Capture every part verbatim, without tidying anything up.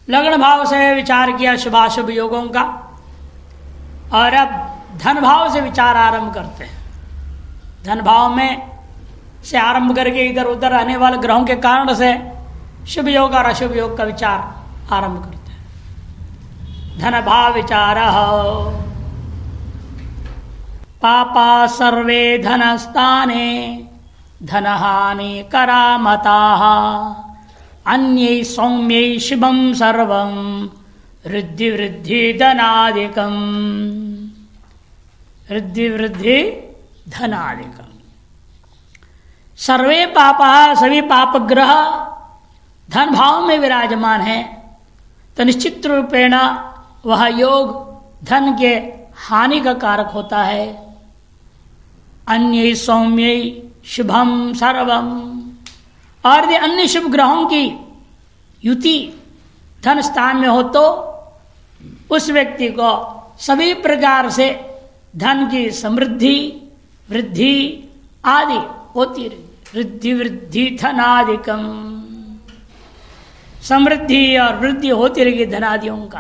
लग्न भाव से विचार किया शुभाशुभ योगों का, और अब धन भाव से विचार आरंभ करते हैं। धन भाव में से आरंभ करके इधर उधर आने वाले ग्रहों के कारण से शुभ योग और अशुभ योग का विचार आरंभ करते हैं। धन भाव विचार पापा सर्वे धनस्थाने धनहानि करामता अन्यै सौम्यै शुभं सर्वं वृद्धि वृद्धि धनादिकम। वृद्धि वृद्धि धनादिकम। सर्वे पापा सभी पाप ग्रह धन भाव में विराजमान है, तो निश्चित रूपेण वह योग धन के हानि का कारक होता है। अन्य सौम्य शुभम सर्वम, और यदि अन्य शुभ ग्रहों की युति धन स्थान में हो तो उस व्यक्ति को सभी प्रकार से धन की समृद्धि वृद्धि आदि होती रही। वृद्धि वृद्धि धनादिकम, समृद्धि और वृद्धि होती रहेगी धनादियों का।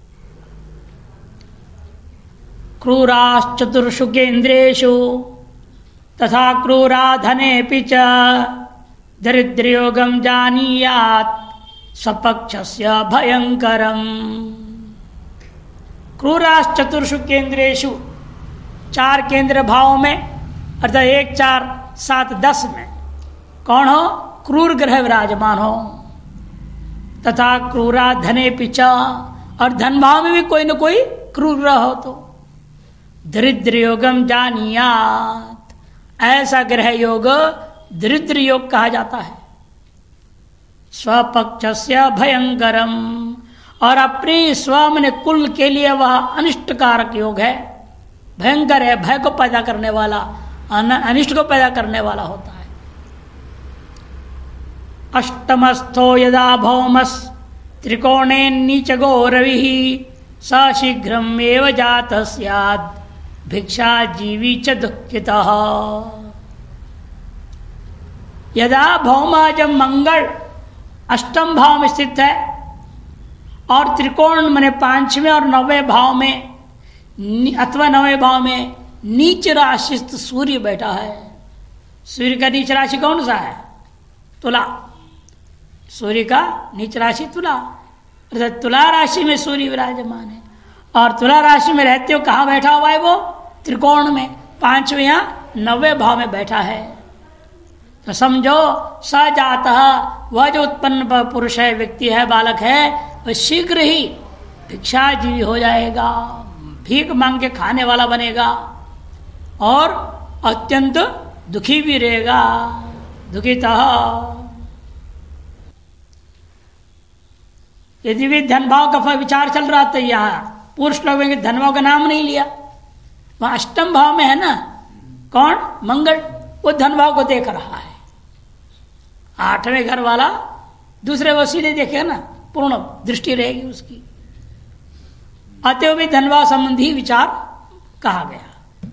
क्रूराश्चतुर्षु केन्द्रेषु तथा क्रूरा धनेऽपि च दरिद्रयोगं जानीयात् स्वपक्षस्य भयंकरम। क्रूराश्चतुर्षु केन्द्रेषु, चार केंद्र भाव में अर्थात एक चार सात दस में कौन हो? क्रूर ग्रह विराजमान हो। तथा क्रूरा धने पिचा, और धन भाव में भी कोई न कोई क्रूर ग्रह हो तो दरिद्र योगम जानियात, ऐसा ग्रह योग दरिद्र योग कहा जाता है। स्वपक्षस्य भयंकरम, और अपने स्व मन कुल के लिए वह अनिष्ट कारक योग है, भयंकर है, भय को पैदा करने वाला, अनिष्ट को पैदा करने वाला होता है। अष्टमस्थो यदा भौमस त्रिकोणे नीचगो रवि स शीघ्रम एव जात स्यात् भिक्षा जीवी च दुःखितः। यदा भौमा, जब मंगल अष्टम भाव में स्थित है और त्रिकोण माने पांचवें और नौवें भाव में अथवा नौवें भाव में नीच राशिस्थ सूर्य बैठा है। सूर्य का नीच राशि कौन सा है? तुला। सूर्य का नीच राशि तुला, अर्थात तुला राशि में सूर्य विराजमान है, और तुला राशि में रहते हो कहाँ बैठा हुआ है? वो त्रिकोण में पांचवें या नौवें भाव में बैठा है। तो समझो सजातः, वह जो उत्पन्न पुरुष है, व्यक्ति है, बालक है, वह शीघ्र ही भिक्षाजीवी हो जाएगा, भीख मांग के खाने वाला बनेगा, और अत्यंत दुखी भी रहेगा। दुखितः, यदि भी धन भाव का विचार चल रहा था, यहाँ पुरुष लोग धन भाव का नाम नहीं लिया, वह अष्टम भाव में है ना, कौन? मंगल, वो धन भाव को देख रहा है। आठवें घर वाला दूसरे वो सीधे देखेगा ना, पूर्ण दृष्टि रहेगी उसकी। अतएव भी धनभाव संबंधी विचार कहा गया।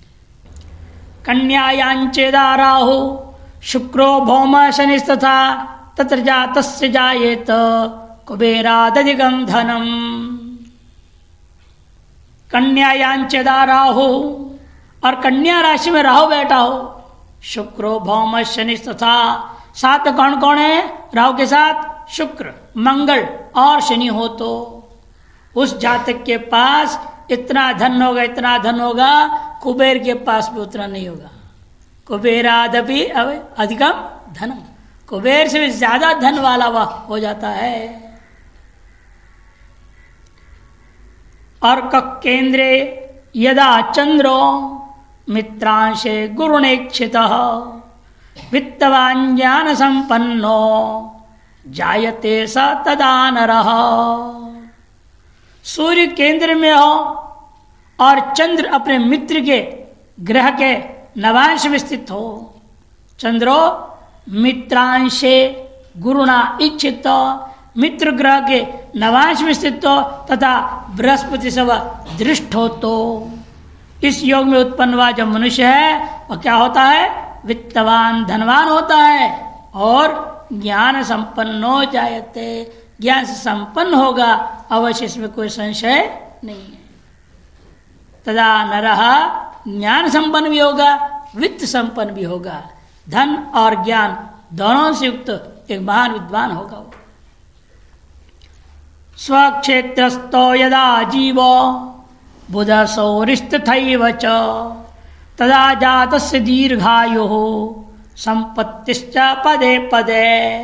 कन्यायांचेदा राहु शुक्रो भौम शनिस्तथा तत्र जातस्य जायेत कुबेरादधिकं धनम। कन्यायांचेदा राहु, और कन्या राशि में राहु बैठा हो, शुक्रो भौम शनिस्तथा, साथ कौन कौन है? राहु के साथ शुक्र, मंगल और शनि हो तो उस जातक के पास इतना धन होगा, इतना धन होगा, कुबेर के पास भी उतना नहीं होगा। कुबेरादपि अधिकम धनम, कुबेर से भी ज्यादा धन वाला वह हो जाता है। और केंद्रे यदा चंद्रो मित्रांशे गुरुणेक्षितः वित्तवान ज्ञान संपन्नो जायते स तदा नरः। सूर्य केंद्र में हो और चंद्र अपने मित्र के ग्रह के नवांश में स्थित हो। चंद्रो मित्रांशे गुरुणा इच्छित, मित्र ग्रह के नवांश में स्थित हो तथा बृहस्पति से वह दृष्ट हो तो इस योग में उत्पन्न हुआ जो मनुष्य है वह क्या होता है? वित्तवान, धनवान होता है, और ज्ञान संपन्नो जायते, ज्ञान से संपन्न होगा, अवश्य इसमें कोई संशय नहीं है। तदा नरः ज्ञान संपन्न भी होगा, वित्त संपन्न भी होगा, धन और ज्ञान दोनों से युक्त एक महान विद्वान होगा। वो स्वक्षेत्रस्थो यदा जीवो बुध सौरिस्तथैव च तदा जातस्य दीर्घायुः संपत्तिश्च पदे पदे।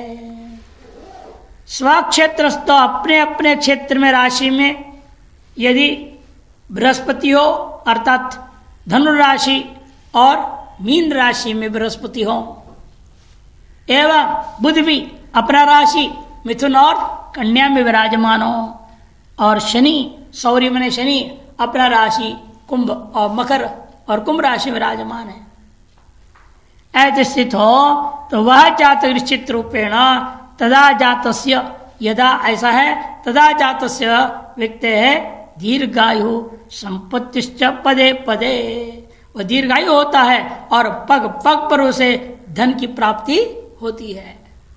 स्वक्षेत्रस्थ अपने अपने क्षेत्र में राशि में यदि बृहस्पति हो अर्थात धनु राशि और मीन राशि में बृहस्पति हो, एवं बुध भी अपना राशि मिथुन और कन्या में विराजमान हो, और शनि सौर्य में शनि अपना राशि कुंभ और मकर और कुंभ राशि में विराजमान है। ऐसे स्थित हो तो वह जातक निश्चित रूपेण तदा जातस्य, यदा ऐसा है तदा जातस्य व्यक्ति है दीर्घायु संपत्तिश्च पदे पदे, वह दीर्घायु होता है और पग पग पर उसे धन की प्राप्ति होती है।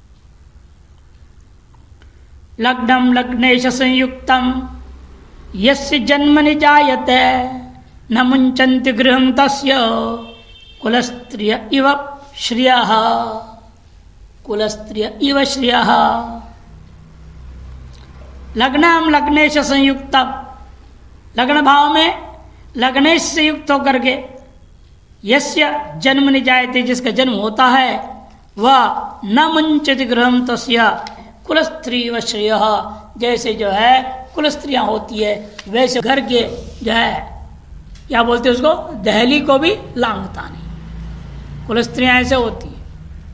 लग्नम लग्नेश संयुक्तम यस्य जन्मनि जायते न मुंचन्ति गृहं तस्य कुलस्त्रिय इव श्रियः, कुलस्त्रिय इव श्रियः। लग्नम लग्नेश संयुक्तम, लग्न भाव में लग्नेश से युक्त होकर के यस्य जन्मनि जायते, जिसका जन्म होता है, वह न मुंचति गृहं तस्य कुलस्त्री व श्रेय, जैसे जो है कुल स्त्रियां होती है वैसे घर के जो है क्या बोलते हैं उसको, दहली को भी लांघता नहीं। कुल स्त्रियां ऐसे होती है।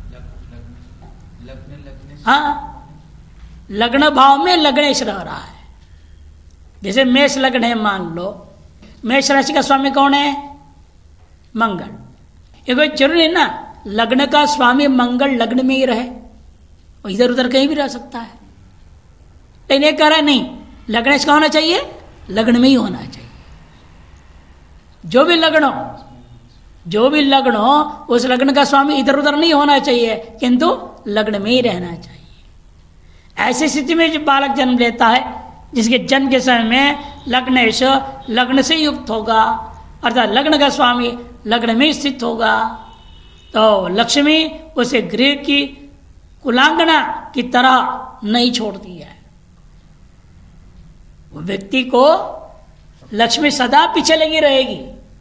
हाँ, लग्न भाव में लग्नेश रह रहा है। जैसे मेष लग्न है, मान लो मेष राशि का स्वामी कौन है, मंगल। ये कोई जरूरी है ना लग्न का स्वामी मंगल लग्न में ही रहे, इधर उधर कहीं भी रह सकता है। लेकिन ये कह रहा है नहीं, लग्न इसका होना चाहिए, लग्न में ही होना चाहिए। जो भी लग्न हो, जो भी लग्न हो, उस लग्न का स्वामी इधर उधर नहीं होना चाहिए, किंतु लग्न में ही रहना चाहिए। ऐसी स्थिति में जो बालक जन्म लेता है, जिसके जन्म के समय में लग्नेश लग्न से युक्त होगा, अर्थात लग्न का स्वामी लग्न में स्थित होगा, तो लक्ष्मी उसे गृह की कुलांगना की तरह नहीं छोड़ती है। वो व्यक्ति को लक्ष्मी सदा पीछे लगी रहेगी।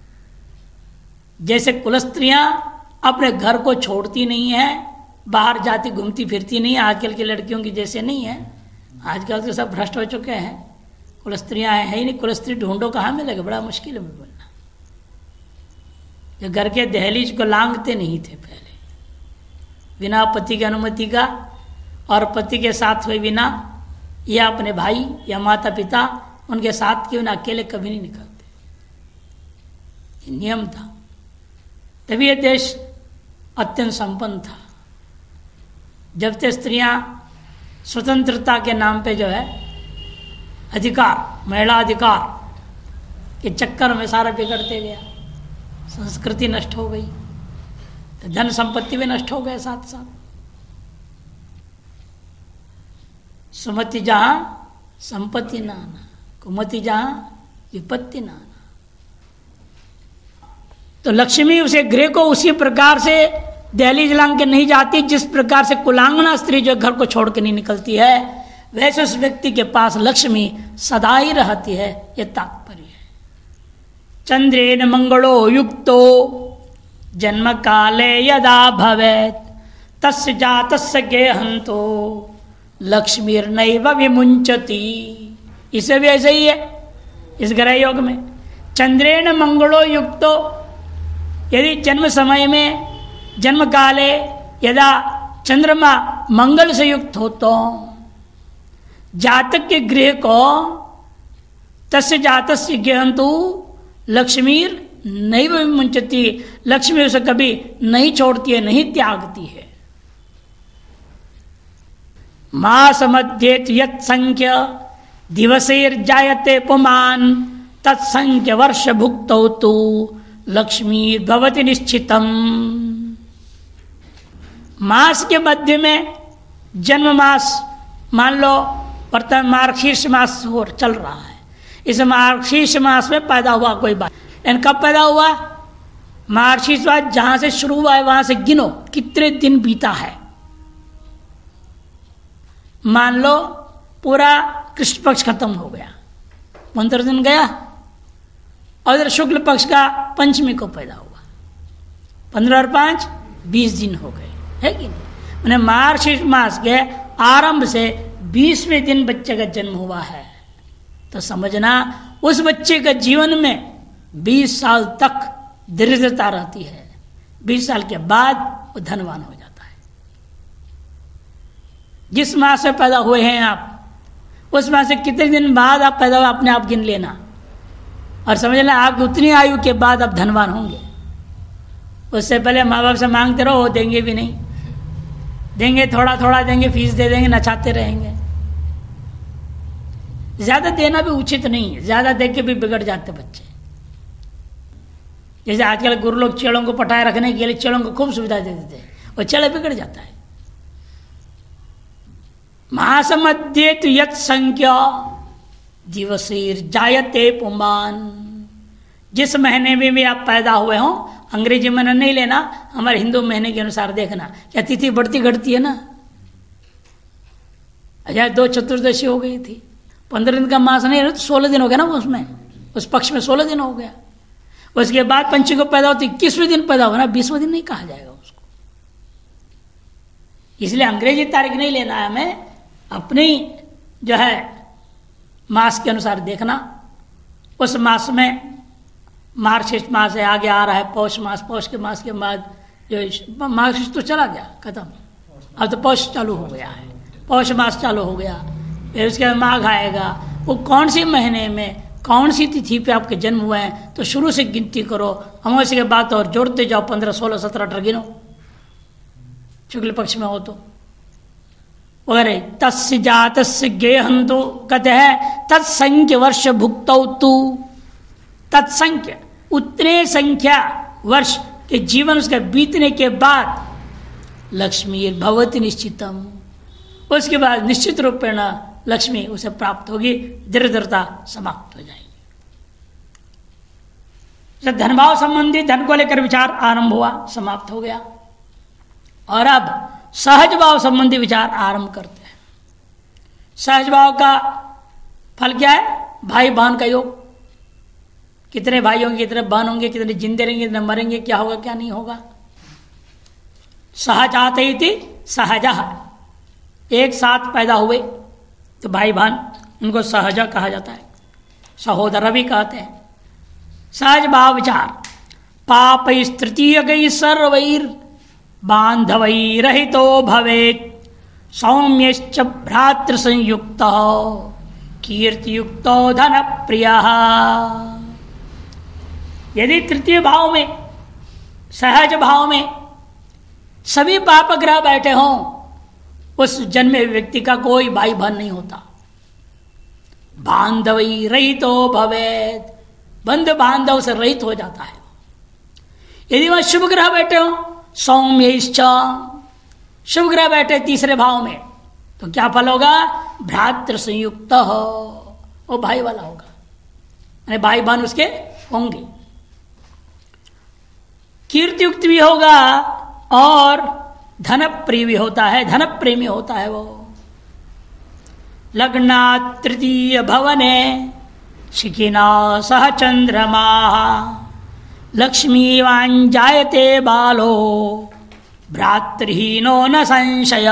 जैसे कुलस्त्रियां अपने घर को छोड़ती नहीं है, बाहर जाती घूमती फिरती नहीं है, आजकल की लड़कियों की जैसे नहीं है। आजकल तो सब भ्रष्ट हो चुके हैं, कुलस्त्रियां है ही नहीं। कुलस्त्री ढूंढो कहाँ मिलेगा, बड़ा मुश्किल है बोलना। जो घर के दहलीज को लांघते नहीं थे पहले, बिना पति की अनुमति का, और पति के साथ हुए बिना, या अपने भाई या माता पिता उनके साथ के बिना अकेले कभी नहीं निकलते, ये नियम था। तभी ये देश अत्यंत संपन्न था। जब से स्त्रियां स्वतंत्रता के नाम पे जो है अधिकार, महिला अधिकार के चक्कर में सारा बिगड़ते गया, संस्कृति नष्ट हो गई, तो धन संपत्ति भी नष्ट हो गए साथ साथ। सुमति जहां संपत्ति नाना, कुमति जहां विपत्ति नाना। तो लक्ष्मी उसे गृह को उसी प्रकार से दहलीज लांघ के नहीं जाती जिस प्रकार से कुलांगना स्त्री जो घर को छोड़ के नहीं निकलती है, वैसे उस व्यक्ति के पास लक्ष्मी सदा ही रहती है। यह तात्पर्य है। चंद्रेन मंगलो युक्तो जन्म काले यदा भवेत् तस्य जातस्य गेहंतो लक्ष्मीर्नैव विमुंचति। इसे भी ऐसे ही है इस ग्रह योग में। चंद्रेन मंगलो युक्तो, यदि जन्म समय में जन्म काले यदा चंद्रमा मंगल से युक्त हो तो जातक के गृह को तस्य जातस्य गेहंतु लक्ष्मीर नैव विमुंचति, लक्ष्मी उसे कभी नहीं छोड़ती है, नहीं त्यागती है। मास मध्य यत् संख्य दिवसेर जायते पुमान तत्संख्य वर्ष भुक्तौ तु लक्ष्मी भवति निश्चितम। मास के मध्य में जन्म मास मान लो वर्तमान मार्गशीर्ष मास हो चल रहा है, इस मार्गशीर्ष मास में पैदा हुआ कोई बात, लेकिन कब पैदा हुआ? मार्गशीर्ष मास जहां से शुरू हुआ है वहां से गिनो कितने दिन बीता है। मान लो पूरा कृष्ण पक्ष खत्म हो गया, पंद्रह दिन गया, और इधर शुक्ल पक्ष का पंचमी को पैदा हुआ, पंद्रह और पांच बीस दिन हो गए, है कि नहीं? मैंने मार्गशीर्ष मास के आरंभ से बीसवें दिन बच्चे का जन्म हुआ है, तो समझना उस बच्चे का जीवन में बीस साल तक दरिद्रता रहती है, बीस साल के बाद वो धनवान हो जाता है। जिस मास से पैदा हुए हैं आप, उस मास से कितने दिन बाद आप पैदा हुए अपने आप गिन लेना, और समझना आपकी उतनी आयु के बाद आप धनवान होंगे। उससे पहले माँ बाप से मांगते रहो, वो देंगे भी नहीं, देंगे थोड़ा थोड़ा देंगे, फीस दे देंगे, नचाते रहेंगे। ज्यादा देना भी उचित नहीं है, ज्यादा दे के भी बिगड़ जाते बच्चे। जैसे आजकल गुरु लोग चेड़ों को पटाए रखने के लिए चेड़ों को खूब सुविधा दे देते हैं, और चेड़ा बिगड़ जाता है। मास मध्य तु यत् संख्या दिवसीर जायते पुमान, जिस महीने में भी आप पैदा हुए हो, अंग्रेजी महीना नहीं लेना, हमारे हिंदू महीने के अनुसार देखना, क्या तिथि बढ़ती घटती है ना। अच्छा, दो चतुर्दशी हो गई थी, पंद्रह दिन का मास नहीं है तो सोलह दिन हो गया ना उसमें, उस पक्ष में सोलह दिन हो गया। उसके बाद पंचमी को पैदा होती, इक्कीसवें दिन पैदा हुआ ना, बीसवें दिन नहीं कहा जाएगा उसको। इसलिए अंग्रेजी तारीख नहीं लेना है हमें, अपनी जो है मास के अनुसार देखना। उस मास में मार्गशीर्ष मास है, आगे आ रहा है पौष मास, पौष के मास के बाद जो मार्गशीर्ष तो चला गया खत्म, अब तो पौष चालू हो गया है, पौष मास चालू हो गया, फिर उसके बाद माघ आएगा। वो कौन सी महीने में कौन सी तिथि पे आपके जन्म हुए हैं, तो शुरू से गिनती करो, अमावस्या के बाद और जोड़ते जाओ, पंद्रह सोलह सत्रह अठारह गिनो, शुक्ल पक्ष में हो तो। अरे तस्य जातस्य गेहंतो कहते हैं तत्संख्य वर्ष भुक्तौ तु, तत्संख्य उतने संख्या वर्ष के जीवन उसके बीतने के बाद लक्ष्मी भवति निश्चितम, उसके बाद निश्चित रूपेण लक्ष्मी उसे प्राप्त होगी, दरिद्रता समाप्त हो जाएगी। धनभाव संबंधी धन को लेकर विचार आरंभ हुआ, समाप्त हो गया, और अब सहज भाव संबंधी विचार आरंभ करते हैं। सहज भाव का फल क्या है? भाई बहन का योग, कितने भाई होंगे, कितने बहन होंगे, कितने जिंदे रहेंगे, कितने मरेंगे, क्या होगा क्या नहीं होगा। सहजाते थी सहजा, एक साथ पैदा हुए तो भाई बहन, उनको सहजा कहा जाता है, सहोदर भी कहते हैं। सहज भाव विचार पाप तृतीय गई सर्वैर बांधवई रहितो भवेत सौम्यश्च भ्रातृ संयुक्त कीर्तियुक्तो धन प्रिय। यदि तृतीय भाव में, सहज भाव में सभी पाप ग्रह बैठे हों, उस जन्मे व्यक्ति का कोई भाई बहन नहीं होता। बांधवई रहितो भवेत, बंधु बांधव से रहित हो जाता है। यदि वह शुभ ग्रह बैठे हो, सौम्यश्च, शुभ ग्रह बैठे तीसरे भाव में, तो क्या फल होगा? भ्रातृ संयुक्त हो, वो भाई वाला होगा, यानी भाई बहन उसके होंगे। कीर्ति युक्त भी होगा और धन प्रिय भी होता है, धन प्रेमी होता है वो। लग्नात् तृतीय भवने शिखिना सह चंद्रमा लक्ष्मीवान् जायते बालो भ्रातृहीनो न संशय।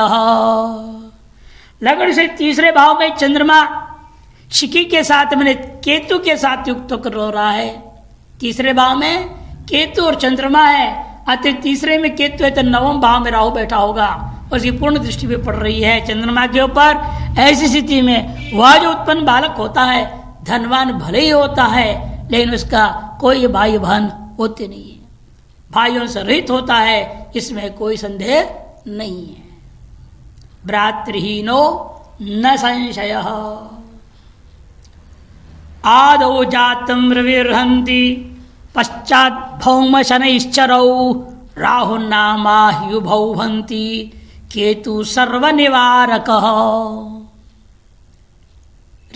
लग्न से तीसरे भाव में चंद्रमा शिखी के साथ, मैंने केतु के साथ युक्त होकर रो रहा है। तीसरे भाव में केतु और चंद्रमा है, अतः तीसरे में केतु है तो नवम भाव में राहु बैठा होगा, उसकी पूर्ण दृष्टि भी पड़ रही है चंद्रमा के ऊपर। ऐसी स्थिति में वह जो उत्पन्न बालक होता है धनवान भले ही होता है, लेकिन उसका कोई भाई बहन होते नहीं है, भाइयों से रहित होता है, इसमें कोई संदेह नहीं है। भ्रातृहीनो न संशय। आदौ जातम रविर्हन्ति पश्चात भौम शनैश्चरौ राहुर्नामाह्युभौ हन्ति केतु सर्वनिवारकः।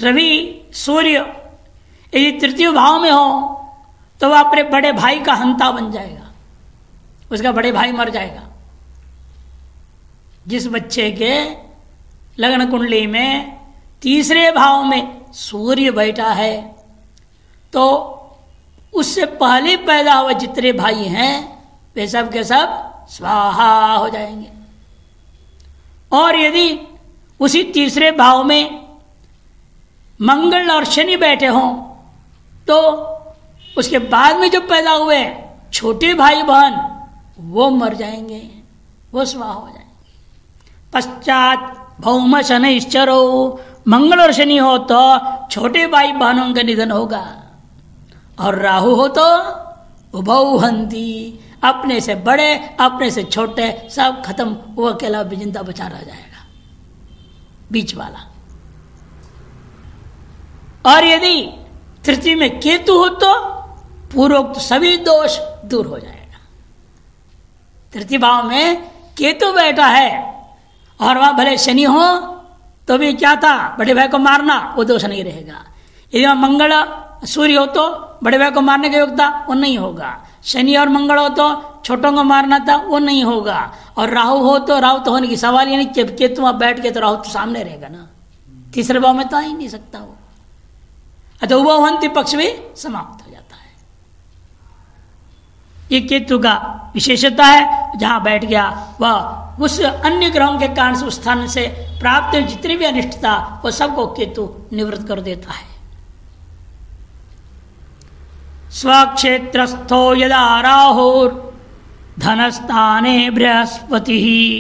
रवि सूर्य यदि तृतीय भाव में हो तो वह अपने बड़े भाई का हंता बन जाएगा, उसका बड़े भाई मर जाएगा। जिस बच्चे के लग्न कुंडली में तीसरे भाव में सूर्य बैठा है तो उससे पहले पैदा हुए जितने भाई हैं वे सब के सब स्वाहा हो जाएंगे। और यदि उसी तीसरे भाव में मंगल और शनि बैठे हों तो उसके बाद में जो पैदा हुए छोटे भाई बहन वो मर जाएंगे, वो स्वाहा हो जाएंगे। पश्चात भौम शनिश्चरो, मंगल और शनि हो तो छोटे भाई बहनों का निधन होगा, और राहु हो तो उभौ हंती, अपने से बड़े अपने से छोटे सब खत्म, वो अकेला जिंदा बचा रह जाएगा बीच वाला। और यदि तृतीय में केतु हो तो पूर्वोक्त सभी दोष दूर हो जाएगा। तृतीय भाव में केतु बैठा है और वहां भले शनि हो तो भी क्या था, बड़े भाई को मारना, वो दोष नहीं रहेगा। यदि वहां मंगल सूर्य हो तो बड़े भाई को मारने का योग था, वो नहीं होगा। शनि और मंगल हो तो छोटों को मारना था, वो नहीं होगा। और राहु हो तो, राहु तो होने की सवाल ही नहीं, केतु वहां बैठ के तो राहु तो सामने रहेगा ना, तीसरे भाव में तो आ ही नहीं सकता वो। अतः उभवंती पक्ष भी समाप्त हो जाता है। ये केतु का विशेषता है, जहां बैठ गया वह उस अन्य ग्रहों के कारण से उस स्थान से प्राप्त जितनी भी अनिष्टता वो सबको केतु निवृत्त कर देता है। स्वक्षेत्रस्थो यदा राहुर धनस्थाने बृहस्पति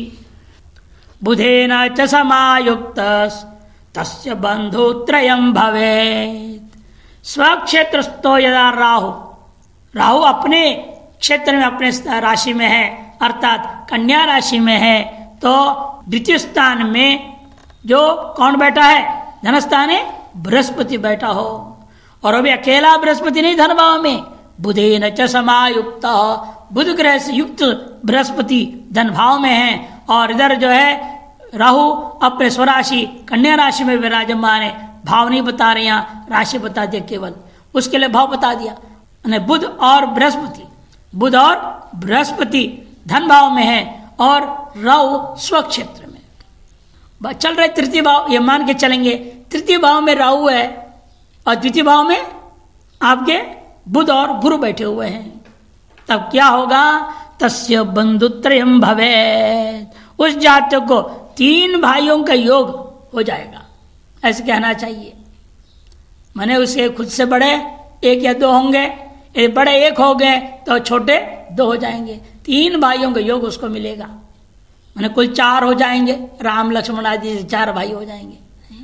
बुधेन च समायुक्त तस्य बंधुत्रयम् भवेत्। स्वक्षेत्रस्थो यदा राहु, राहु अपने क्षेत्र में अपने राशि में है अर्थात कन्या राशि में है, तो द्वितीय स्थान में जो कौन बैठा है, धनस्थान है बृहस्पति बैठा हो। और अभी अकेला बृहस्पति नहीं धन भाव में, बुधेन च समायुक्त, बुध ग्रह से युक्त बृहस्पति धन भाव में है। और इधर जो है राहु अपने स्वराशि कन्या राशि में विराजमान है। भाव नहीं बता रहे, यहाँ राशि बता दिया केवल, उसके लिए भाव बता दिया। बुध और बृहस्पति, बुध और बृहस्पति धन भाव में है और राहु स्वक्षेत्र में चल रहे तृतीय भाव, ये मान के चलेंगे तृतीय भाव में राहु है और द्वितीय भाव में आपके बुध और गुरु बैठे हुए हैं। तब क्या होगा, तस्य बंधुत्रयम् भवेत्, उस जातक को तीन भाइयों का योग हो जाएगा, ऐसे कहना चाहिए। माने उसके खुद से बड़े एक या दो होंगे, एक बड़े एक हो गए तो छोटे दो हो जाएंगे, तीन भाइयों का योग उसको मिलेगा। माने कुल चार हो जाएंगे, राम लक्ष्मण आदि से चार भाई हो जाएंगे।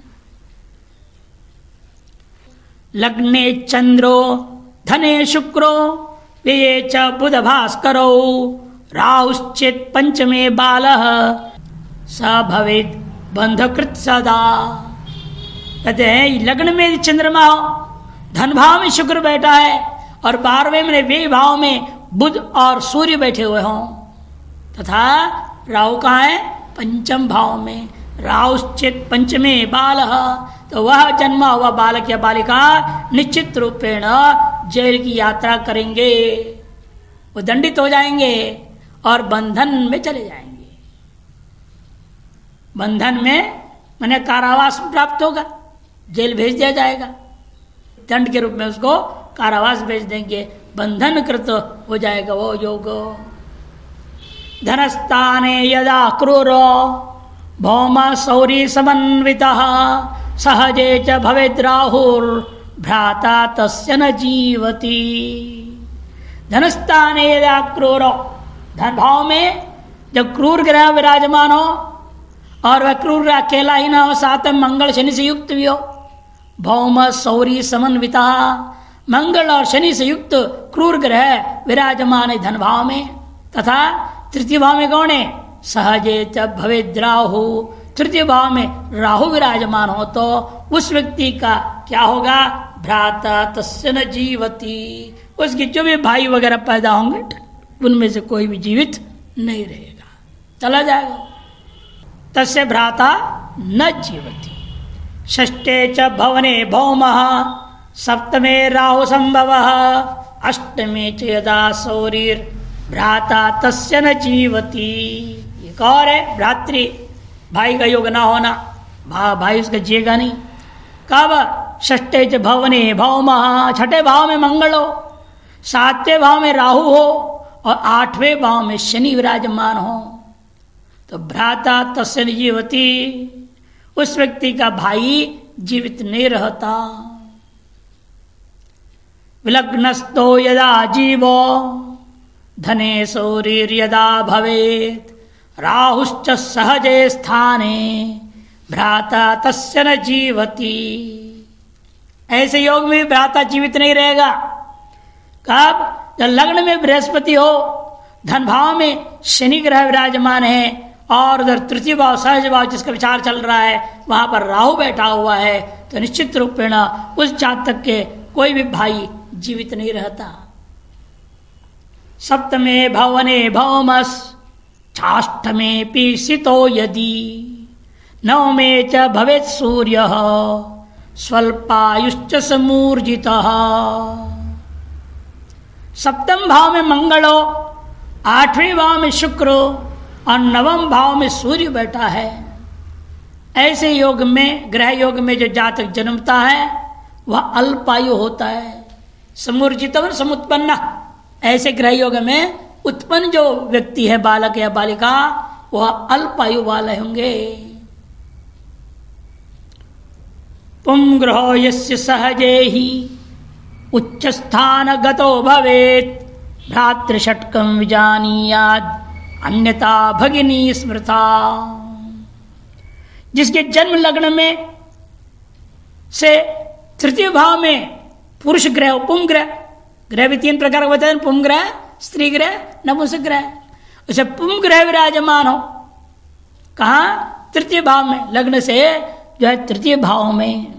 लग्ने चंद्रो धने शुक्रो व्यये च बुध भास्करो राहुश्चेत् पंचमे बालः स भवेत् बंधकृत सदा। कहते हैं लग्न में चंद्रमा हो, धन भाव में शुक्र बैठा है और बारहवें में व्यय भाव में बुध और सूर्य बैठे हुए हों, तथा राहु कहाँ है, पंचम भाव में। राहुश्चेत् पंचमे बालः, तो वह जन्मा हुआ बालक या बालिका निश्चित रूपेण जेल की यात्रा करेंगे, वो दंडित हो जाएंगे और बंधन में चले जाएंगे। बंधन में माने कारावास प्राप्त होगा, जेल भेज दिया जाएगा, दंड के रूप में उसको कारावास भेज देंगे, बंधन कृत हो जाएगा वो योग। धनस्थाने यदा क्रूरो भौम सौरी समन्वितः सहजे च भवेद् राहुर् भ्राता तस्य न जीवति। धनस्थाने यदा क्रूरो, धन भाव में जब क्रूर ग्रह विराजमान हो और वह क्रूर अकेला ही ना हो, साथ में मंगल शनि से युक्त भी हो, भौम सौरी समन्विता, मंगल और शनि से युक्त क्रूर ग्रह विराजमान है धन भाव में, तथा तृतीय भाव में कौन है, सहजे च भवेद् राहु, तृतीय भाव में राहु विराजमान हो तो उस व्यक्ति का क्या होगा, भ्राता तस्य न जीवति, उसके जो भी भाई वगैरह पैदा होंगे उनमें से कोई भी जीवित नहीं रहेगा, चला जाएगा। तस्य भ्राता न जीवति, षष्ठे च भवने भौमः सप्तमे राहु संभवः अष्टमे च यदा सौरीर भ्राता तस्य न जीवति। एक और है भ्रातृ भाई का योग ना होना, भा, भाई उसका जिएगा नहीं। कब? षष्ठे च भवने भौमः, छठे भाव में मंगल हो, सातवें भाव में राहु हो और आठवें भाव में शनि विराजमान हो तो भ्राता तस्य न जीवति, उस व्यक्ति का भाई जीवित नहीं रहता। विलग्नस्तो यदा जीवो धने सौरीर यदा भवेत् राहुश्च सहजे स्थाने भ्राता तस्य न जीवति। ऐसे योग में भ्राता जीवित नहीं रहेगा। कब? जब लग्न में बृहस्पति हो, धन भाव में शनि ग्रह विराजमान है और उधर तृतीय भाव सहज भाव जिसका विचार चल रहा है वहां पर राहु बैठा हुआ है तो निश्चित रूपेण उस जातक के कोई भी भाई जीवित नहीं रहता। सप्तमे भवने भौमस् छाष्टमे पीसितो यदि नवमे च भवेत् सूर्यः स्वल्पायुश्च समूर्जितः। सप्तम भाव में मंगल हो, आठवें भाव में शुक्र और नवम भाव में सूर्य बैठा है। ऐसे योग में, ग्रह योग में जो जातक जन्मता है वह अल्पायु होता है। समूर्जित और समुत्पन्न, ऐसे ग्रह योग में उत्पन्न जो व्यक्ति है, बालक या बालिका, वह अल्पायु वाले होंगे। पुंग्रहो यस्य सहजे ही उच्च स्थान गतो भवेत् भ्रातृषट्कं विजानीयात् अन्यथा भगिनी स्मृता। जिसके जन्म लग्न में से तृतीय भाव में पुरुष ग्रह, पुंग ग्रह, ग्रह भी तीन प्रकार के होते हैं, पुंग ग्रह, स्त्री ग्रह, नपुंसक ग्रह। उसे पुंग ग्रह विराजमान हो कहा? तृतीय भाव में, लग्न से जो है तृतीय भाव में।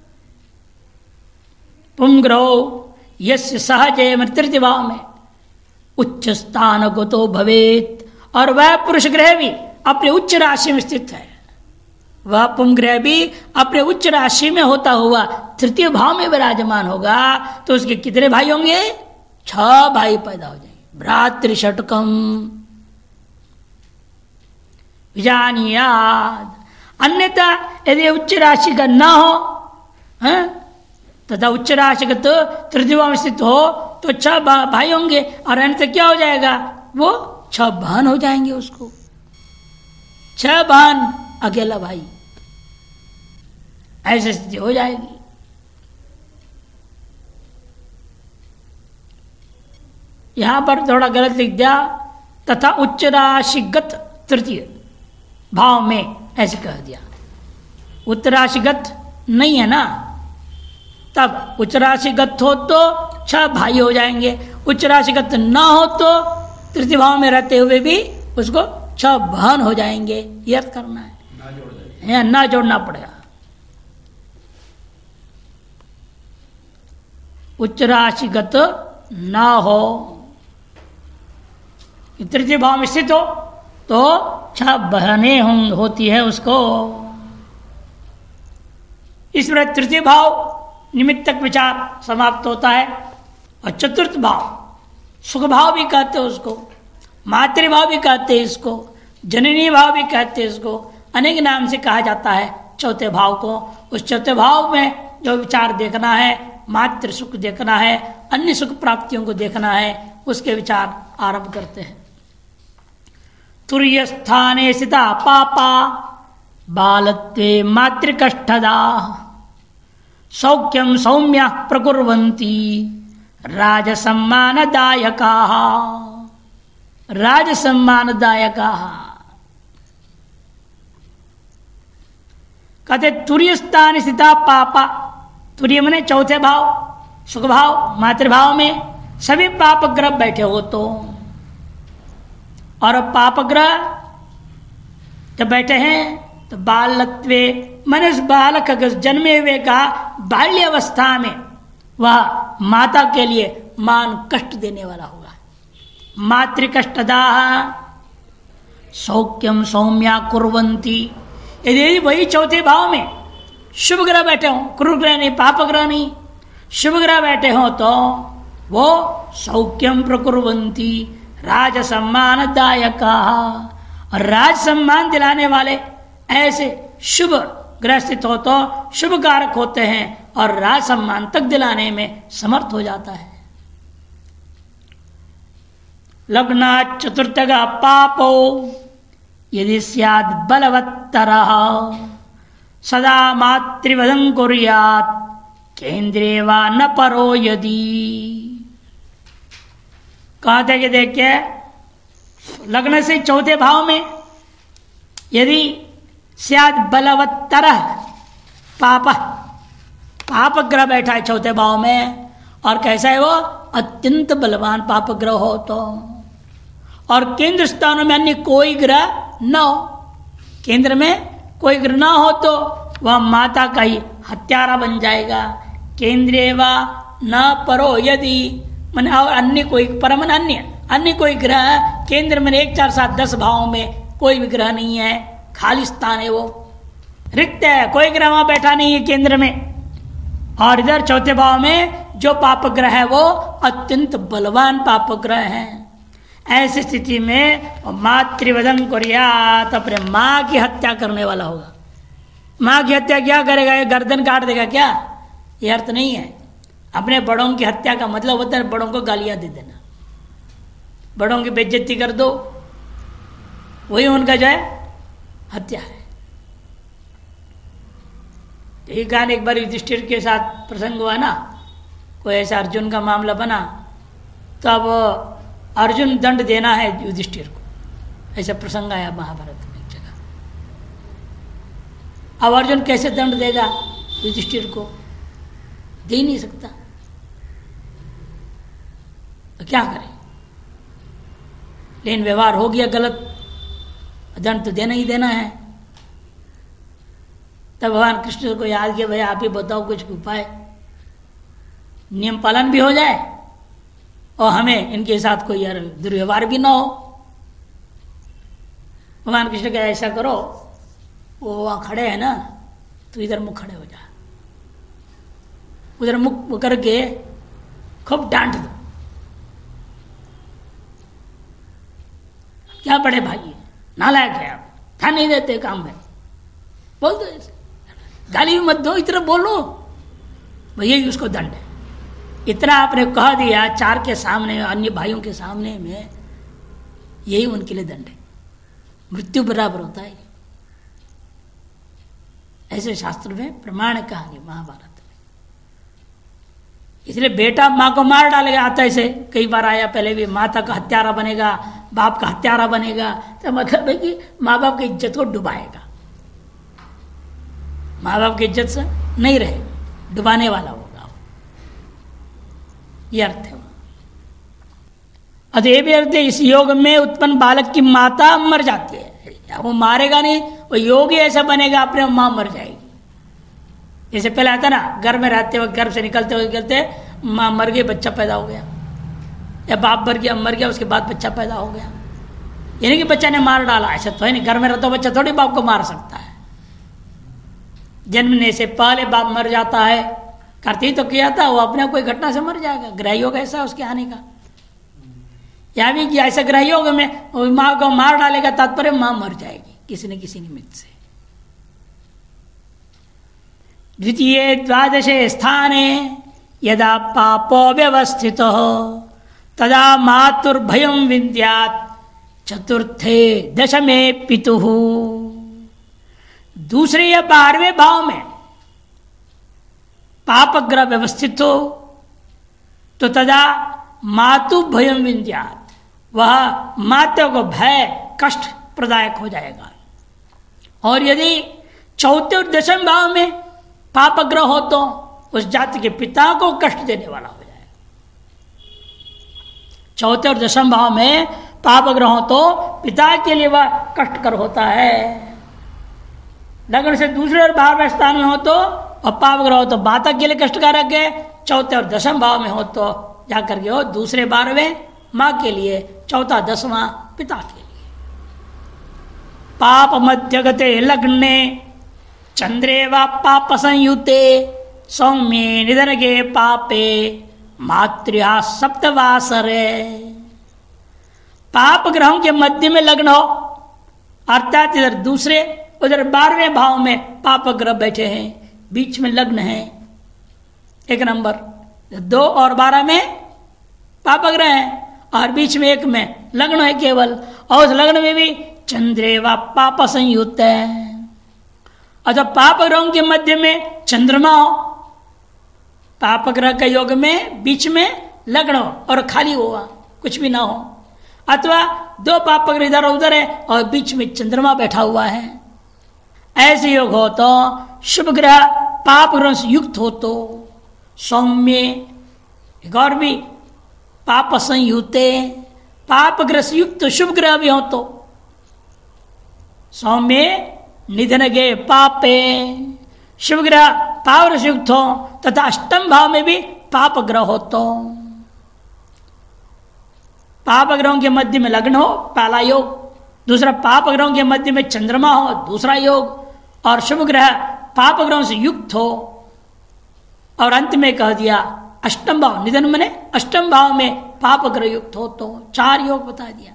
पुंग्रहो यस्य सहजे में तृतीय भाव में उच्च स्थान गतो भवेत्, और वह पुरुष ग्रह भी अपने उच्च राशि में स्थित है। वह पुंग ग्रह भी अपने उच्च राशि में होता हुआ तृतीय भाव में विराजमान होगा तो उसके कितने भाई होंगे? छह भाई पैदा हो जाएंगे। भ्रातृषट्कम विजानीयात्, अन्यथा यदि उच्च राशि का न हो तथा उच्च राशि का तो तृतीय भाव में स्थित हो तो छह भाई होंगे और अन्यथा क्या हो जाएगा? वो छह बहन हो जाएंगे। उसको छह बहन अकेला भाई, ऐसी स्थिति हो जाएगी। यहां पर थोड़ा गलत लिख दिया, तथा उच्च राशिगत तृतीय भाव में, ऐसे कह दिया। उच्च राशिगत नहीं है ना, तब उच्च राशिगत हो तो छह भाई हो जाएंगे, उच्च राशिगत ना हो तो तृतीय भाव में रहते हुए भी उसको छह बहन हो जाएंगे। यह अर्थ करना है, ना, जोड़ ना जोड़ना पड़ेगा। उच्च राशिगत ना हो, तृतीय भाव में स्थित हो तो छह बहनें होती है उसको। इस प्रकार तृतीय भाव निमित्तक विचार समाप्त होता है। और चतुर्थ भाव सुख भाव भी कहते हैं उसको, मातृभाव भी कहते हैं इसको, जननी भाव भी कहते हैं इसको, अनेक नाम से कहा जाता है चौथे भाव को। उस चौथे भाव में जो विचार देखना है, मातृ सुख देखना है, अन्य सुख प्राप्तियों को देखना है, उसके विचार आरंभ करते हैं। तुर्य स्थाने स्थिता पापा बालत्वे मातृकष्ठदा सौख्यम सौम्य प्रकुर्वन्ति राजसम्मानदायकाः। राजसम्मानदायकाः कहते तुर्य स्थान स्थिता पापा, तुर्य मने चौथे भाव, सुख भाव, मातृभाव में सभी पाप ग्रह बैठे हो तो, और पाप ग्रह जब बैठे हैं तो बालत्वे मन उस बालक जन्मे हुए का बाल्य अवस्था में वह माता के लिए मान कष्ट देने वाला होगा। मातृकष्टदा सौख्यम सौम्या कुर्वन्ति, यदि वही चौथे भाव में शुभ ग्रह बैठे हो, क्रूर ग्रह नहीं, पाप ग्रह नहीं, शुभ ग्रह बैठे हो तो वो सौख्यम प्रकुर्वन्ति राज सम्मान दायका, और राज सम्मान दिलाने वाले ऐसे शुभ ग्रह स्थित हो तो शुभ कारक होते हैं और राज सम्मान तक दिलाने में समर्थ हो जाता है। लग्ना चतुर्थक पापो यदि स्याद बलवत्तरः सदा मातृवदं कुर्यात् केंद्रे वा न परो यदि। कहते कि देखिए लग्न से चौथे भाव में यदि स्याद बलवत्तरः पाप पाप ग्रह बैठा है चौथे भाव में, और कैसा है वो अत्यंत बलवान पाप ग्रह हो तो, और केंद्र स्थानों में अन्य कोई ग्रह न हो, केंद्र में कोई ग्रह न हो तो वह माता का ही हत्यारा बन जाएगा। केंद्रीय व न परो यदि मन, और अन्य कोई परमन अन्य अन्य कोई ग्रह केंद्र में एक चार सात दस भाव में कोई भी ग्रह नहीं है, खाली स्थान है, वो रिक्त है, कोई ग्रह वहां बैठा नहीं है केंद्र में। और इधर चौथे भाव में जो पाप ग्रह है वो अत्यंत बलवान पाप ग्रह है। ऐसी स्थिति में मातृवदन कुर्यात, अपने माँ की हत्या करने वाला होगा। माँ की हत्या क्या करेगा? ये गर्दन काट देगा क्या? ये अर्थ नहीं है। अपने बड़ों की हत्या का मतलब होता है बड़ों को गालियां दे देना, बड़ों की बेइज्जती कर दो, वही उनका जो है हत्या है। यही कारण एक बार युधिष्ठिर के साथ प्रसंग हुआ ना, कोई ऐसा अर्जुन का मामला बना, तो अब अर्जुन दंड देना है युधिष्ठिर को, ऐसा प्रसंग आया महाभारत में एक जगह। अब अर्जुन कैसे दंड देगा युधिष्ठिर को? दे नहीं सकता, तो क्या करे? लेकिन व्यवहार हो गया गलत, दंड तो देना ही देना है। तब भगवान कृष्ण को याद किया, भाई आप ही बताओ कुछ उपाय, नियम पालन भी हो जाए और हमें इनके साथ कोई यार दुर्व्यवहार भी ना हो। भगवान कृष्ण का ऐसा करो, वो वहां खड़े हैं ना, तो इधर मुख खड़े हो जा, उधर मुख करके खूब डांट दो। क्या बड़े भाई नालायक है आप, ध्यान नहीं देते काम में, बोल दो ऐसे, गाली भी मत दो, इतना बोलो, यही उसको दंड है। इतना आपने कह दिया चार के सामने, अन्य भाइयों के सामने में, यही उनके लिए दंड है, मृत्यु बराबर होता है। ऐसे शास्त्र में प्रमाण कहानी महाभारत में। इसलिए बेटा माँ को मार डालेगा, आता ऐसे कई बार आया, पहले भी माता का हत्यारा बनेगा, बाप का हत्यारा बनेगा, तो मतलब है कि माँ बाप की इज्जत को डुबाएगा, माँ बाप की इज्जत से नहीं रहेगा, डुबाने वाला होगा, ये अर्थ है। अतएव अर्थ है इस योग में उत्पन्न बालक की माता मर जाती है, वो मारेगा नहीं, वो योग ही ऐसा बनेगा अपने माँ मर जाएगी। जैसे पहले आता ना, घर में रहते वक्त, घर से निकलते हुए निकलते माँ मर गई, बच्चा पैदा हो गया, या बाप मर गया मर गया उसके बाद बच्चा पैदा हो गया, यानी कि बच्चा ने मार डाला, ऐसा तो है नहीं। घर में रहता बच्चा थोड़ी बाप को मार सकता है, जन्मने से पहले बाप मर जाता है, करते ही तो किया था, वो अपने कोई घटना से मर जाएगा, ग्रह योग ऐसा उसके आने का। या भी कि ऐसा ग्रह योग में माँ को मार डालेगा, तात्पर्य माँ मर जाएगी किसी न किसी निमित्त से। द्वितीय द्वादशे स्थाने यदा पापो व्यवस्थितो तदा मातुर्भयं विद्यात् चतुर्थे दशमे पितुः। दूसरे या बारहवें भाव में पाप ग्रह व्यवस्थित हो तो तदा मातु भयम विद्यात्, वह माता को भय कष्ट प्रदायक हो जाएगा। और यदि चौथे और दशम भाव में पाप ग्रह हो तो उस जाति के पिता को कष्ट देने वाला हो जाएगा। चौथे और दशम भाव में पाप ग्रह हो तो पिता के लिए वह कष्टकर होता है। लग्न से दूसरे और बारहवें स्थान में हो तो, और पाप ग्रह हो तो माता के लिए कष्टकारक है। चौथे और दशम भाव में हो तो जाकर के हो दूसरे बारहवें माँ के लिए, चौथा दसवां पिता के लिए। पाप मध्यगते लग्ने चंद्रे वा पाप संयुते सौम्ये निधनगे पापे मातृया सप्तवासरे। पाप ग्रहों के मध्य में लग्न हो, अर्थात इधर दूसरे उधर बारहवें भाव में पाप ग्रह बैठे हैं, बीच में लग्न है एक नंबर, दो और बारह में पाप ग्रह है और बीच में एक में लग्न है केवल, और उस लग्न में भी चंद्रे व पाप संयुक्त है। अथवा पाप ग्रहों के मध्य में चंद्रमा हो, पाप ग्रह के योग में बीच में लग्न हो और खाली हुआ कुछ भी ना हो, अथवा दो पाप ग्रह इधर उधर है और बीच में चंद्रमा बैठा हुआ है, ऐसे योग हो तो शुभ ग्रह पाप ग्रह से युक्त हो तो सौम्य, एक और भी पाप संयुते, पाप ग्रह से युक्त शुभ ग्रह भी हो तो सौम्य निधन गे पापे, शुभ ग्रह पाप से युक्त हो तथा अष्टम भाव में भी पाप ग्रह हो तो पाप ग्रहों के मध्य में लग्न हो पहला योग, दूसरा पाप ग्रहों के मध्य में चंद्रमा हो दूसरा योग, और शुभ ग्रह पाप ग्रहों से युक्त हो, और अंत में कह दिया अष्टम भाव, निधन मने अष्टम भाव में पाप ग्रह युक्त हो तो चार योग बता दिया।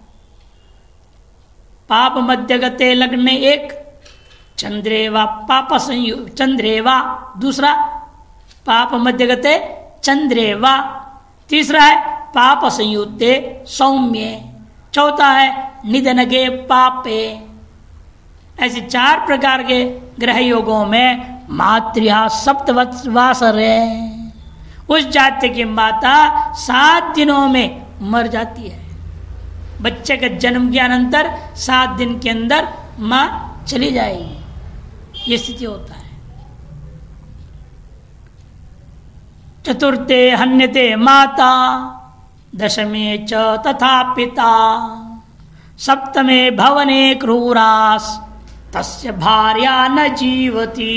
पाप मध्यगते लग्न में एक, चंद्रेवा पाप संयुक्त चंद्रेवा दूसरा, पाप मध्यगते चंद्रेवा तीसरा है, पाप संयुक्ते सौम्य चौथा है, निधनगे पापे। ऐसे चार प्रकार के ग्रह योगों में मातृहा सप्तवासर है, उस जाति की माता सात दिनों में मर जाती है। बच्चे के जन्म के अनंतर सात दिन के अंदर मां चली जाएगी, ये स्थिति होता है। चतुर्थे हन्यते माता, दशमे च तथा पिता, सप्तमे भवने क्रूरास तस्य भार्या न जीवती।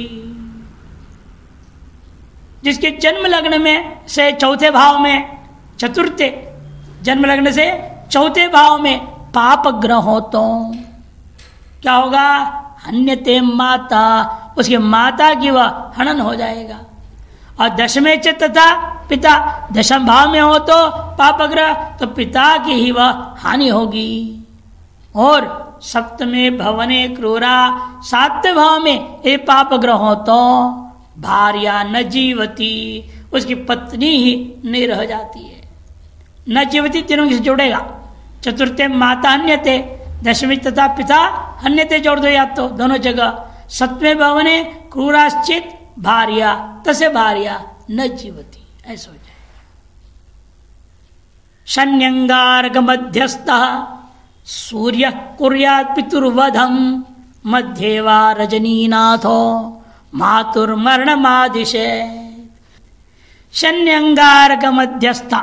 जिसके जन्म लग्न में से चौथे भाव में, चतुर्थे जन्म लग्न से चौथे भाव में पाप ग्रह हो तो क्या होगा, हन्यते माता, उसके माता की वह हनन हो जाएगा। और दशमे च तथा पिता, दशम भाव में हो तो पाप ग्रह, तो पिता की ही वह हानि होगी। और सप्तमे भवने क्रूरा, सातवें भाव में ये पाप ग्रह हो तो भार्या न जीवती, उसकी पत्नी ही नहीं रह जाती है। न जीवती तीनों से जोड़ेगा, चतुर्थे माता हन्यते, दशमी तथा पिता हन्यते जोड़ दो या तो दोनों जगह। सप्तमे भवने क्रूराश्चित भार्या, तसे भार्या न जीवती, ऐसा हो जाए। शन्यंगारक मध्यस्थ सूर्य कुर्यात् पितुर्वधम, मध्ये वा रजनीनाथो मातुर्मरणमादिशे। शन्यंगारक मध्यस्थ,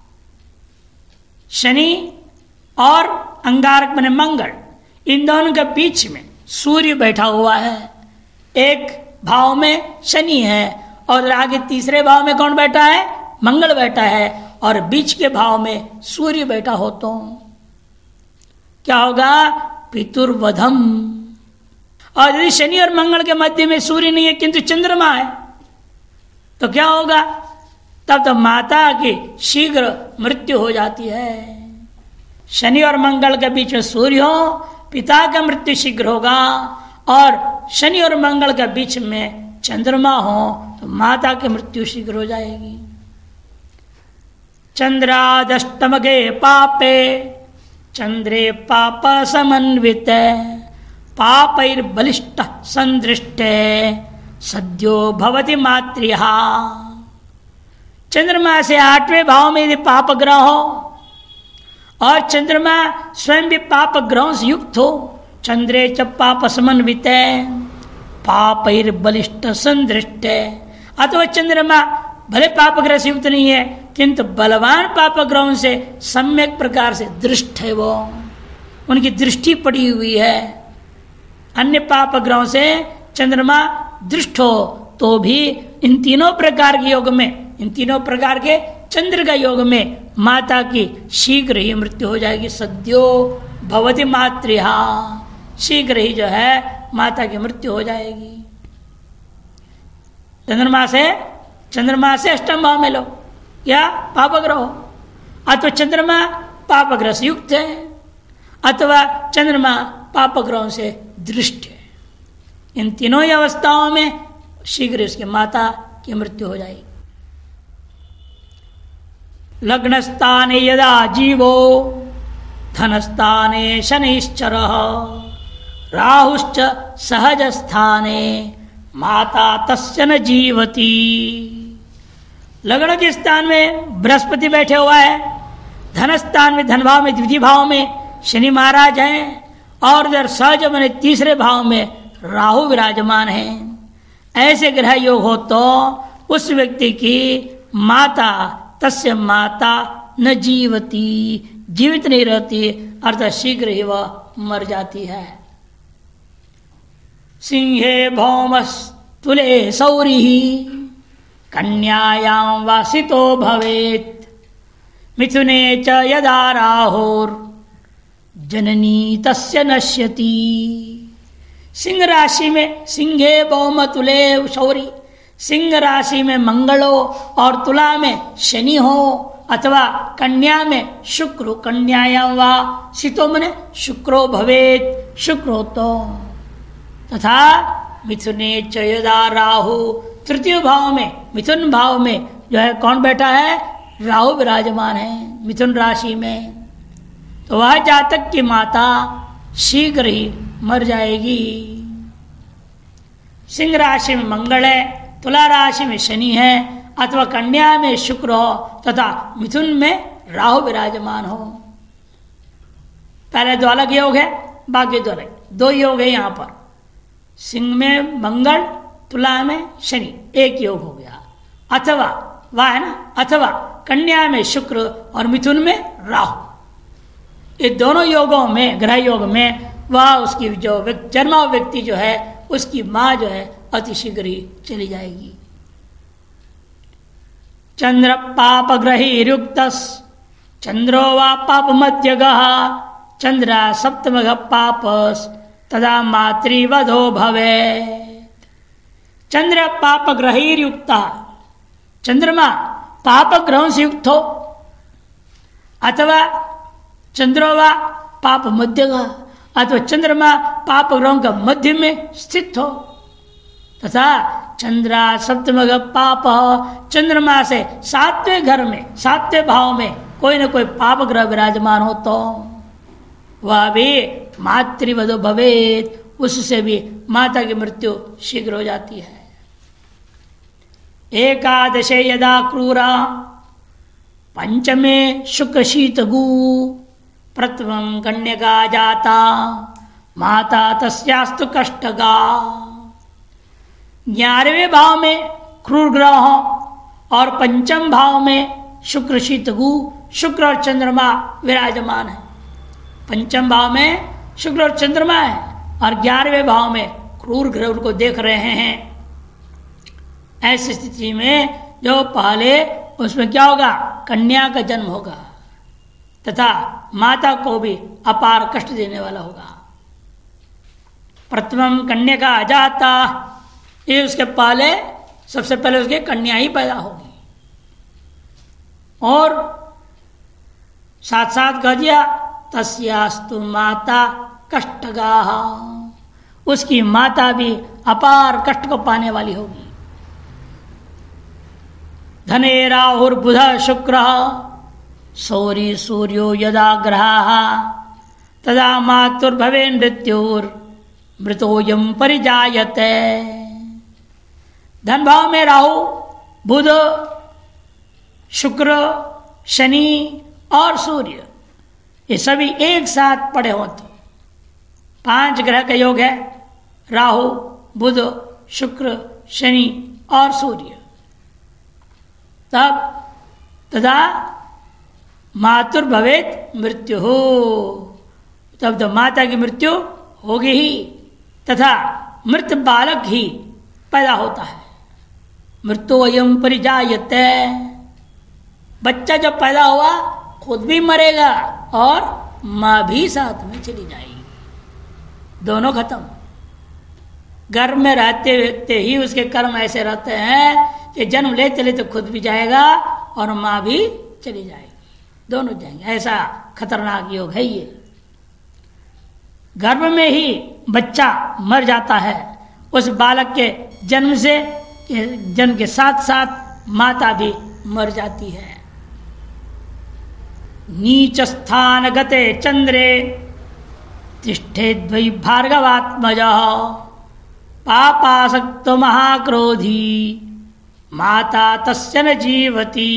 शनि और अंगारक माने मंगल, इन दोनों के बीच में सूर्य बैठा हुआ है। एक भाव में शनि है और आगे तीसरे भाव में कौन बैठा है, मंगल बैठा है, और बीच के भाव में सूर्य बैठा हो तो क्या होगा, पितुर्वधम। और यदि शनि और मंगल के मध्य में सूर्य नहीं है किंतु चंद्रमा है तो क्या होगा, तब तो माता की शीघ्र मृत्यु हो जाती है। शनि और मंगल के बीच में सूर्य हो, पिता का मृत्यु शीघ्र होगा, और शनि और मंगल के बीच में चंद्रमा हो तो माता की मृत्यु शीघ्र हो जाएगी। चंद्रादष्टमगे पापे, चंद्रे पाप समन्वित, पापैर्बलिष्ठ संदृष्टे सद्यो भवति मातृहा। चंद्रमा से आठवें भाव में यदि पाप ग्रह हो और चंद्रमा स्वयं भी पाप ग्रहों से युक्त हो, चंद्रे च पाप समन्वित पापैर्बलिष्ठ संदृष्टे, अथवा चंद्रमा भले पाप ग्रह से युक्त नहीं है किंतु बलवान पाप ग्रहों से सम्यक प्रकार से दृष्ट है, वो उनकी दृष्टि पड़ी हुई है। अन्य पाप ग्रहों से चंद्रमा दृष्ट हो तो भी इन तीनों प्रकार के योग में, इन तीनों प्रकार के चंद्र का योग में माता की शीघ्र ही मृत्यु हो जाएगी। सद्यो भवति मातृहा, शीघ्र ही जो है माता की मृत्यु हो जाएगी। चंद्रमा से चंद्रमा से अष्टम भाव में लो, क्या पाप ग्रह, अथवा चंद्रमा पाप ग्रह से युक्त है, अथवा चंद्रमा पाप ग्रहों से दृष्ट है। इन तीनों ही अवस्थाओं में शीघ्र उसके माता की मृत्यु हो जाएगी। लग्न स्थाने यदा जीवो धन स्थाने शनिश्चर राहुश्च सहज स्थाने माता तस्य न जीवती। लग्न के स्थान में बृहस्पति बैठे हुआ है, धन स्थान में धन भाव में द्वितीय भाव में शनि महाराज हैं, और इधर सहज माने तीसरे भाव में राहु विराजमान हैं। ऐसे ग्रह योग हो तो उस व्यक्ति की माता तस्य माता न जीवती, जीवित नहीं रहती, अर्थात शीघ्र ही वह मर जाती है। सिंहे भौमस्तुले सौरिः कन्यायां वासितो भवेत् मिथुने च यदा राहुर् जननी तस्य नश्यति। सिंह राशि में सिंहे भौम तुले शौरी, सिंह राशि में मंगल हो और तुला में शनि हो, अथवा कन्या में शुक्र, कन्यायां वा सितो मने शुक्रो भवेत, शुक्र हो तो, तथा मिथुने च यदा राहु, तृतीय भाव में मिथुन भाव में जो है कौन बैठा है, राहु विराजमान है मिथुन राशि में, तो वह जातक की माता शीघ्र ही मर जाएगी। सिंह राशि में मंगल है, तुला राशि में शनि है, अथवा कन्या में शुक्र हो तथा मिथुन में राहु विराजमान हो। पहले दो अलग योग है, बाकी दो अलग, दो योग है यहाँ पर। सिंह में मंगल, तुला में शनि, एक योग हो गया। अथवा वह है ना, अथवा कन्या में शुक्र और मिथुन में राहु, ये दोनों योगों में, ग्रह योग में, वह उसकी जो जन्मा व्यक्ति जो है उसकी मां जो है अतिशीघ्र ही चली जाएगी। चंद्र पाप ग्रहीरुक्त चंद्रो वा पाप मध्यगः चंद्र सप्तमः पापस तदा मातृवधो भवेत्। चंद्र पाप ग्रहीरुक्त, चंद्रमा पाप ग्रहों से युक्त हो, अथवा चंद्रोवा पाप मध्य का, अथवा चंद्रमा पाप ग्रहों का मध्य में स्थित हो, तथा चंद्रा सप्तमग पाप, चंद्रमा से सातवें घर में, सातवें भाव में कोई न कोई पाप ग्रह विराजमान हो तो वह भी मातृवधो भवेत, उससे भी माता की मृत्यु शीघ्र हो जाती है। एकादशे यदा क्रूरा पंचमे शुक्र शीतगु प्रथमं कन्यका जाता माता तस्यास्तु कष्टगा। ग्यारहवें भाव में क्रूर ग्रह हो और पंचम भाव में शुक्र शीतगु, शुक्र और चंद्रमा विराजमान है। पंचम भाव में शुक्र और चंद्रमा है और ग्यारहवें भाव में क्रूर ग्रह उनको देख रहे हैं। ऐसी स्थिति में जो पहले उसमें क्या होगा, कन्या का जन्म होगा तथा माता को भी अपार कष्ट देने वाला होगा। प्रथमम कन्या का अजाता, ये उसके पहले सबसे पहले उसके कन्या ही पैदा होगी। और साथ साथ कह दिया तस्यास्तु माता कष्टगाह, उसकी माता भी अपार कष्ट को पाने वाली होगी। धने राहुर्बुध शुक्र सौरी सूर्यो यदा ग्रहाः तदा मातुर्भवे मृत्युर मृतोयम परिजायते। धन भाव में राहु, बुध, शुक्र, शनि और सूर्य, ये सभी एक साथ पड़े होते, पांच ग्रह का योग है, राहु, बुध, शुक्र, शनि और सूर्य। तब तथा मातुर्भवेत मृत्यु हो, तब तो माता की मृत्यु होगी ही तथा मृत बालक ही पैदा होता है। मृत्यु अयम परिजायते, बच्चा जब पैदा हुआ खुद भी मरेगा और मां भी साथ में चली जाएगी, दोनों खत्म। गर्भ में रहते रहते ही उसके कर्म ऐसे रहते हैं कि जन्म लेते लेते खुद भी जाएगा और माँ भी चली जाएगी, दोनों जाएंगे। ऐसा खतरनाक योग है ये। गर्भ में ही बच्चा मर जाता है, उस बालक के जन्म से जन्म के साथ साथ माता भी मर जाती है। नीच स्थान गते चंद्रे तिष्ठेद्वै भार्गवात्मज पापासक्त महाक्रोधी माता तस्य न जीवती।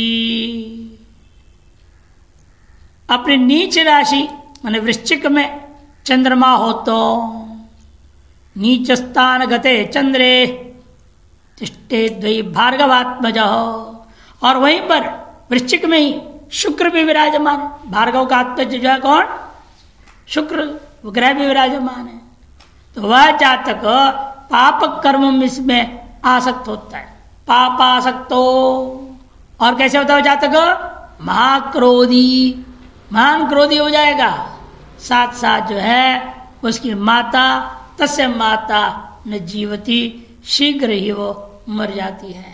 अपनी नीच राशि माने वृश्चिक में चंद्रमा हो तो नीच स्थान गते चंद्रे तिष्ठेद्वै भार्गवात्मज, और वहीं पर वृश्चिक में ही शुक्र भी विराजमान है। भार्गव का आत्मज जो है कौन? शुक्र, वो ग्रह भी विराजमान है। तो वह जातक पाप कर्म में आसक्त होता है, पापासक्तो। और कैसे होता है जातक? महाक्रोधी, महान क्रोधी हो जाएगा। साथ साथ जो है उसकी माता तस्य माता न जीवती, शीघ्र ही वो मर जाती है।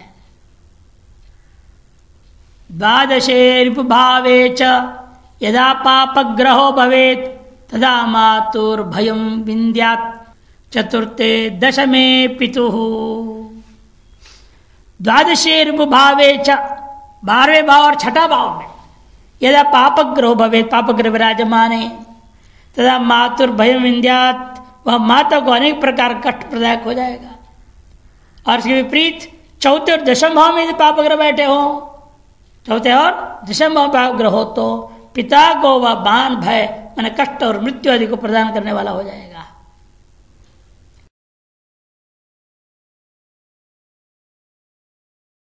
द्वादशे रिपुभावे च यदा पापग्रहो भवेत् तदा मातुर्भयं विन्द्यात् चतुर्थे दशमे पितुः। द्वादशे रिपुभावे च, बारहवें भाव और छठा भाव में यदा पापग्रहो भवेत्, पापग्रह विराजमान है, तदा मातुर्भयं विन्द्यात्, वह माता को अनेक प्रकार कष्ट प्रदायक हो जाएगा। और इसके विपरीत चौथे और दशम भाव में यदि पापग्रह बैठे हो, चौथे और दशम भाव पापग्रह हो तो पिता को वह बान भय माने कष्ट और मृत्यु आदि को प्रदान करने वाला हो जाएगा।